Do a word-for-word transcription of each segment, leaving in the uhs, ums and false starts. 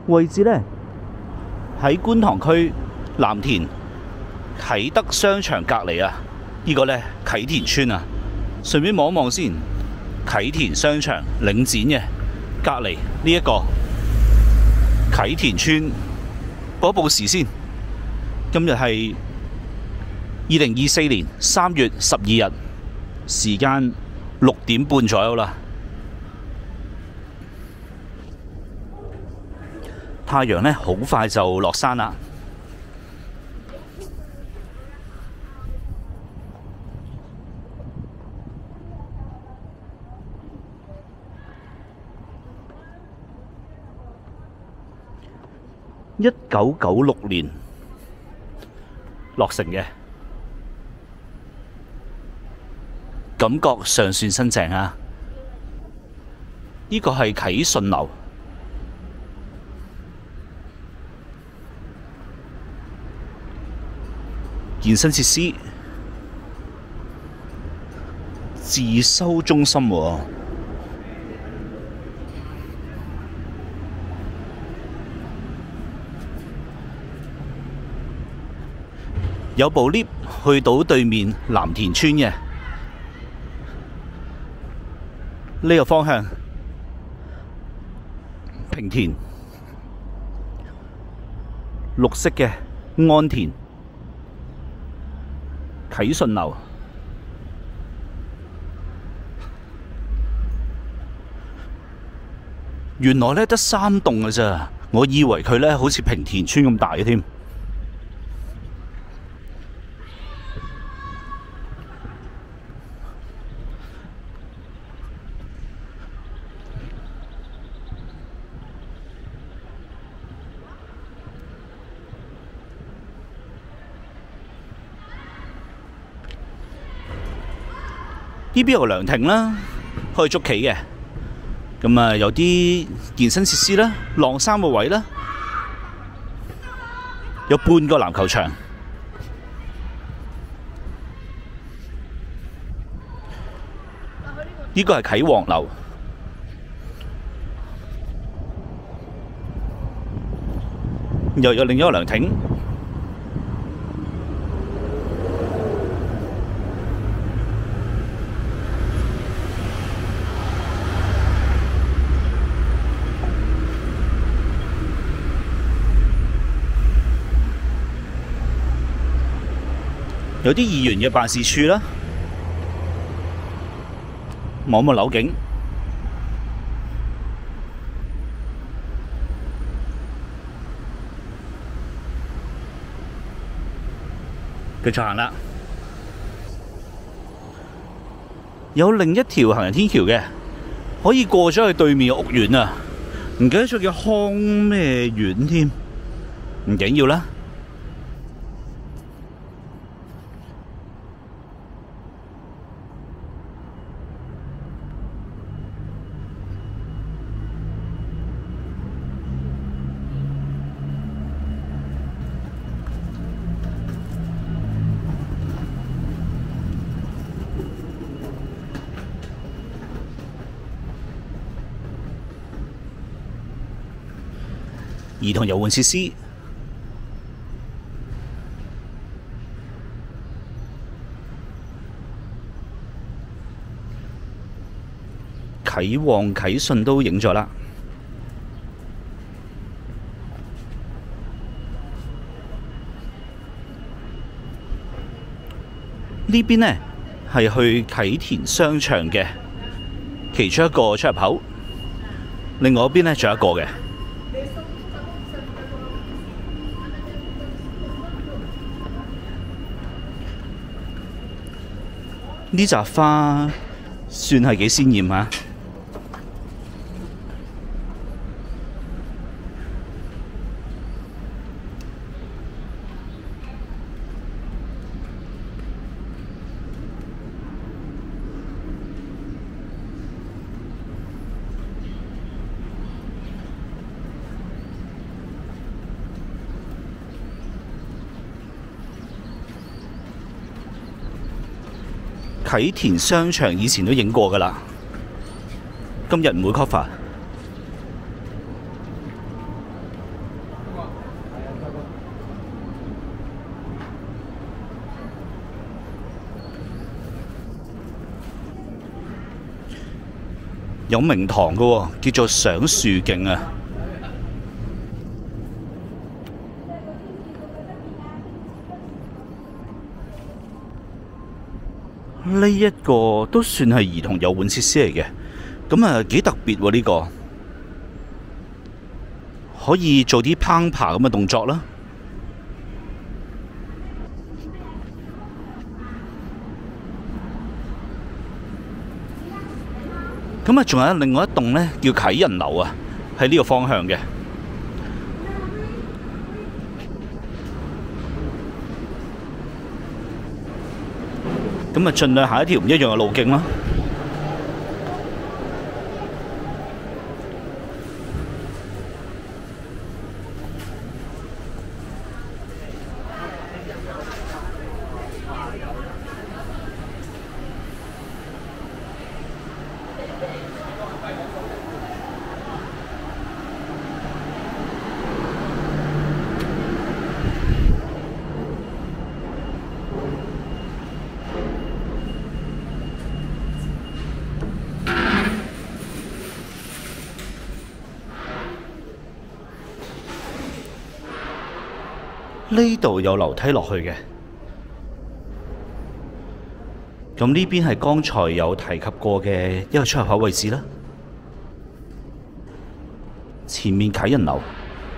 位置呢，喺觀塘區藍田啟德商場隔離啊！呢、這個呢，啟田村啊，順便望一望先。啟田商場領展嘅隔離呢一個啟田村，報一報時先。今日係二零二四年三月十二日，時間六點半左右啦。太陽呢，好快就落山啦。一九九六年落成嘅，感覺尚算新淨啊！呢個係啟順樓，健身設施、自修中心喎。有部 lift 去到對面藍田村嘅呢個方向，平田綠色嘅安田啟順樓，原來呢得三棟嘅咋，我以為佢呢好似平田村咁大嘅添。呢邊有個涼亭啦，可以捉棋嘅。咁啊，有啲健身設施啦，晾衫個位啦，有半個籃球場。呢個係啟旺樓，又有另一個涼亭。有啲議員嘅辦事處啦，望望樓景，繼續行啦。有另一條行人天橋嘅，可以過咗去對面嘅屋苑啊！唔記得咗叫康咩苑添，唔緊要啦。兒童遊玩設施，啟旺啟順都影咗啦。呢邊呢係去啟田商場嘅其中一個出入口，另外一邊呢仲有一個嘅。呢扎花算係幾鮮豔啊！啟田商場以前都影過㗎啦，今日唔會 cover。 有名堂嘅喎，叫做賞樹徑啊。呢一個都算係兒童遊玩設施嚟嘅，咁啊幾特別喎呢個，可以做啲攀爬咁嘅動作啦。咁啊，仲有另外一棟呢，叫啟仁樓啊，喺呢個方向嘅。咁啊，盡量行一條唔一樣嘅路徑啦。呢度有樓梯落去嘅，咁呢邊係剛才有提及過嘅一個出入口位置啦。前面啟仁樓，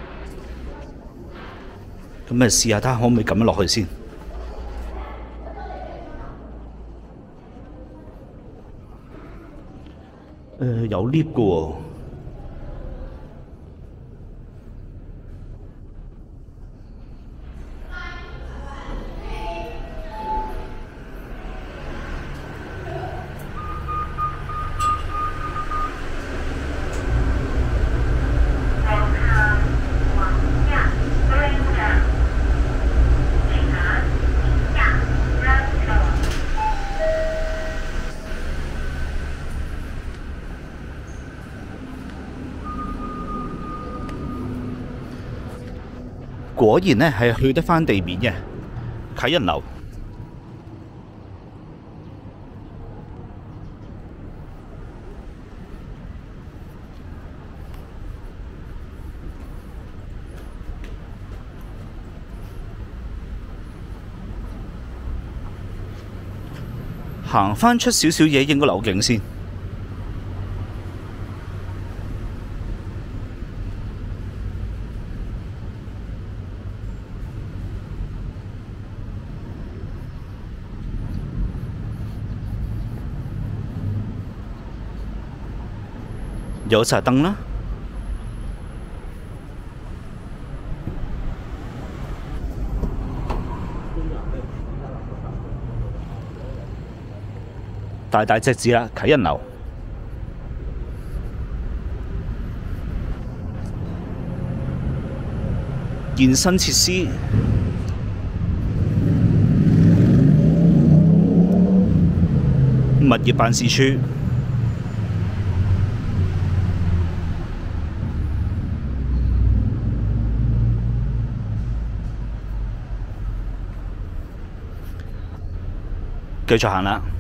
咁咪試下睇下可唔可以咁樣落去先。誒，有 lift 嘅喎。果然呢係去得返地面嘅啟仁樓。行返出少少嘢影個樓景先。有盞燈啦，大大隻字啦，啟仁樓。健身設施，物業辦事處。繼續行啦。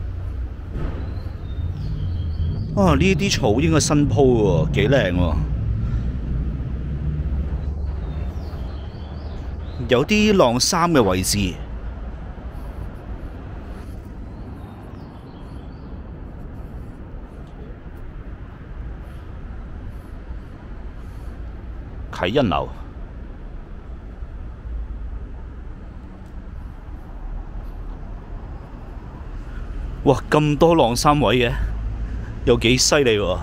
啊！呢啲草應該新鋪喎，幾靚喎。有啲晾衫嘅位置。啟仁樓。哇！咁多晾衫位嘅，有幾犀利喎！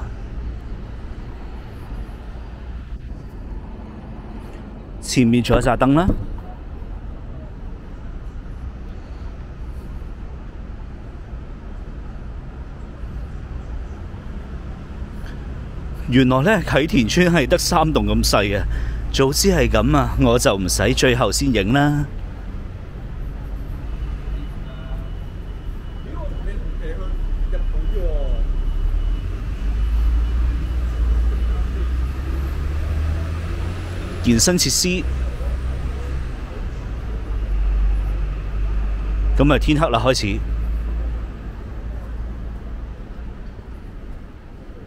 前面仲有盞燈啦。原來呢啟田村係得三棟咁細嘅，早知係咁啊，我就唔使最後先影啦。健身設施，咁啊天黑啦開始。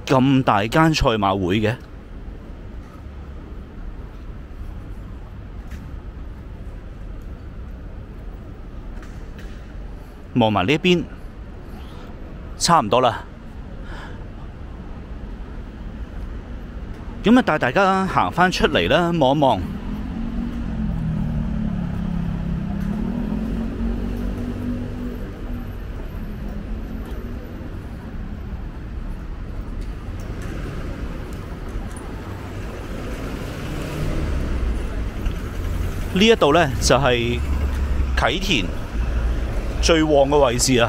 咁大間賽馬會嘅？望埋呢一邊，差唔多啦。咁啊，帶大家行返出嚟啦，望一望。呢一度呢，就係啟田最旺嘅位置啊！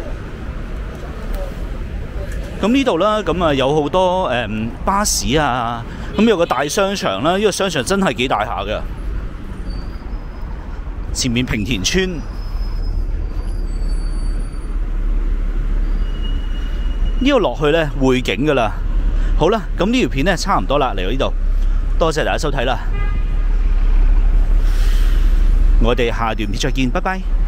咁呢度啦，咁啊有好多誒、嗯、巴士啊，咁有個大商場啦，呢、呢個商場真係幾大下㗎。前面平田村，呢度落去呢，匯景㗎啦。好啦，咁呢條片呢，差唔多啦，嚟到呢度，多謝大家收睇啦。我哋下段片再見，拜拜。